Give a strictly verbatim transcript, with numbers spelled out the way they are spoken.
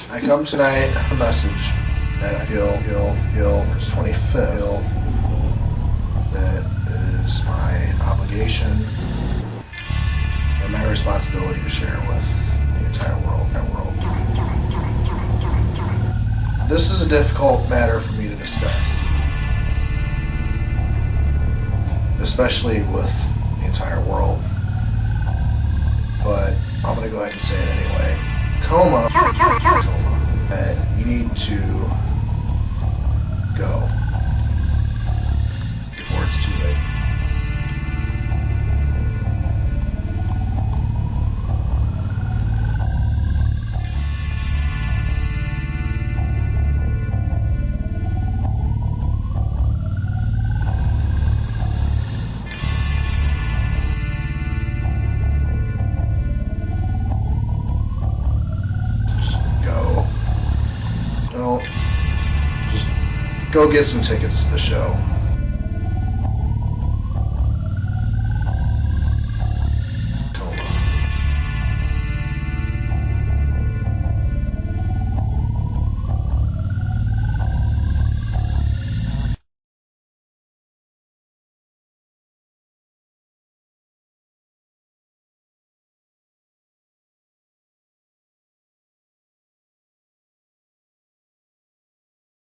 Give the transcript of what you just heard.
I come tonight a message that I feel, feel, feel, it's twenty-fifth, feel that it is my obligation and my responsibility to share with the entire world. Entire world. This is a difficult matter for me to discuss, especially with the entire world, but I'm going to go ahead and say it anyway. Coma, coma, coma, coma. coma. Uh, you need to go before it's too late. Go get some tickets to the show.